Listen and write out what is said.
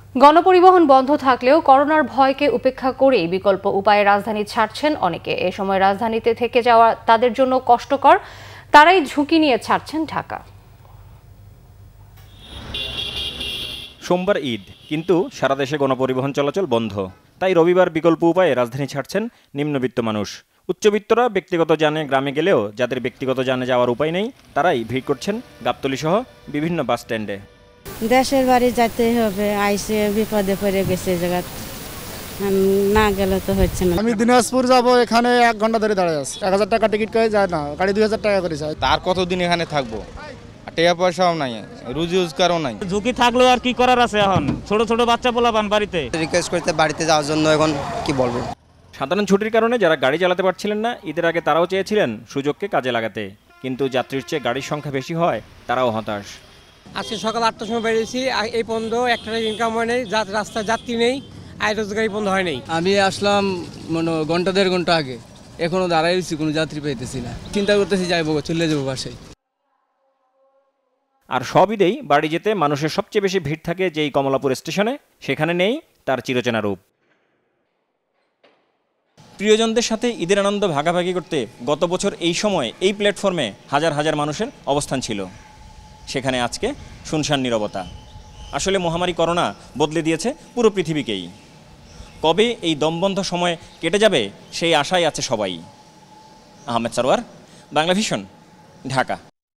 গণপরিবহন বন্ধ থাকলেও করোনার ভয়কে উপেক্ষা করেই বিকল্প উপায়ে রাজধানী ছাড়ছেন অনেকে। এ সময় রাজধানীতে থেকে যাওয়া তাদের জন্য কষ্টকর, তারাই ঝুঁকি নিয়ে ছাড়ছেন ঢাকা। সোমবার ঈদ, কিন্তু সারা দেশে গণপরিবহন চলাচল বন্ধ। তাই রবিবার বিকল্প উপায়ে রাজধানী ছাড়ছেন নিম্নবিত্ত মানুষ। উচ্চবিত্তরা ব্যক্তিগত যানে গ্রামে গেলেও যাদের ব্যক্তিগত যানে যাওয়ার উপায় নেই, তারাই ভিড় করছেন গাবতলী সহ বিভিন্ন বাস স্ট্যান্ডে। দেশের বাড়ি যেতে হবে, আইসে বিপদে পড়ে গেছে জায়গা, না গেলে তো হচ্ছে না। আমি দিনাজপুর যাব, এখানে 1 ঘন্টা ধরে দাঁড়ায় আছি। 1000 টাকা টিকিট করে যায় না, গাড়ি 2000 টাকা করে যায়। তার কতদিন এখানে থাকবো, টাকা পয়সাও নাই, রুজি রোজগারও নাই। ঝুঁকি থাকলেও আর কি করার আছে? এখন ছোট ছোট বাচ্চা পোলাপান বাড়িতে রিকোয়েস্ট করতে বাড়িতে যাওয়ার জন্য, এখন কি বলবো। সাধারণ ছুটির কারণে যারা গাড়ি চালাতে পারছিলেন না, ঈদের আগে তারাও চেয়েছিলেন সুযোগকে কাজে লাগাতে, কিন্তু যাত্রীর চেয়ে গাড়ির সংখ্যা বেশি হয় তারাও হতাশ। আজকে সকাল 8টার সময় বেরিয়েছি, এই পর্যন্ত একটা ইনকাম হয় নাই, রাস্তায় যাত্রী নেই, আয় রোজগারি বন্ধ হয় নাই। আমি আসলাম ঘন্টা 1.5 ঘন্টা আগে, এখনো দাঁড়াইছি, কোনো যাত্রী পাইতেছি না। চিন্তা করতেছি যাইবো, চলে যাবো বাসায়। আর সব ঈদেই বাড়ি যেতে মানুষের সবচেয়ে বেশি ভিড় থাকে যেই কমলাপুর স্টেশনে, সেখানে নেই তার চিরচেনা রূপ। প্রিয়জনদের সাথে ঈদের আনন্দ ভাগাভাগি করতে গত বছর এই সময় এই প্ল্যাটফর্মে হাজার হাজার মানুষের অবস্থান ছিল। সেখানে আজকে শুনশান নীরবতা। আসলে মহামারী করোনা বদলে দিয়েছে পুরো পৃথিবীকেই। কবে এই দমবন্ধ সময় কেটে যাবে সেই আশায় আছে সবাই। আহমেদ সরওয়ার, বাংলা ভিশন, ঢাকা।